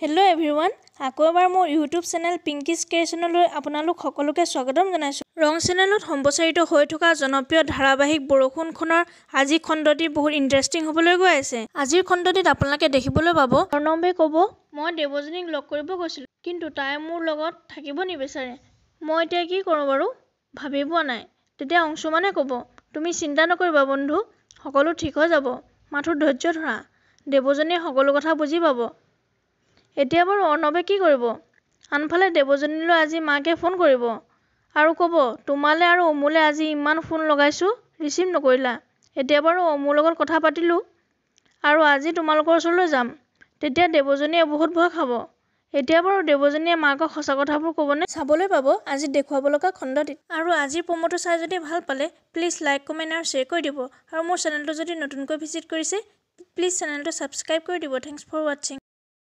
Hello' everyone, আকৌ এবাৰ মোৰ ইউটিউব চেনেল পিংকি স্ক্ৰেচনলৈ আপোনালোক সকলোকে স্বাগতম জনাইছোঁ। ৰং চেনেলত সম্প্ৰচাৰিত হৈ থকা জনপ্ৰিয় ধাৰাবাহিক বৰষুণখনৰ আজি খণ্ডটি বহুত ইণ্টাৰেষ্টিং হ'বলৈ গৈ আছে। আজিৰ খণ্ডটিত আপোনালোকে দেখিবলৈ পাব অৰ্ণৱে ক'ব, মই দেৱযানীক লগ কৰিব গৈছিলোঁ, কিন্তু তাই মোৰ লগত থাকিব নিবিচাৰে। মই এতিয়া কি কৰোঁ বাৰু ভাবি পোৱা নাই। তেতিয়া অংশুমানে ক'ব, তুমি চিন্তা নকৰিবা বন্ধু, সকলো ঠিক হৈ যাব, মাথো ধৈৰ্য ধৰা, দেৱযানীয়ে সকলো কথা বুজি পাব। এতিয়া বাৰু অৰ্ণৱে কি কৰিব? আনফালে দেৱযানীলৈ আজি মাকে ফোন কৰিব আৰু ক'ব, তোমালে আৰু অমুলে আজি ইমান ফোন লগাইছোঁ, ৰিচিভ নকৰিলা। এতিয়া বাৰু অমুৰ লগত কথা পাতিলোঁ আৰু আজি তোমালোকৰ ওচৰলৈ যাম। তেতিয়া দেৱযানীয়ে বহুত ভয় খাব। এতিয়া বাৰু দেৱযানীয়ে মাকক সঁচা কথাবোৰ ক'বনে? চাবলৈ পাব আজি দেখুৱাব লগা খণ্ডটিত। আৰু আজিৰ প্ৰমোটো চাই যদি ভাল পালে প্লিজ লাইক, কমেণ্ট আৰু শ্বেয়াৰ কৰি দিব। আৰু মোৰ চেনেলটো যদি নতুনকৈ ভিজিট কৰিছে প্লিজ চেনেলটো ছাবস্ক্ৰাইব কৰি দিব। Thanks for ৱাটছিং।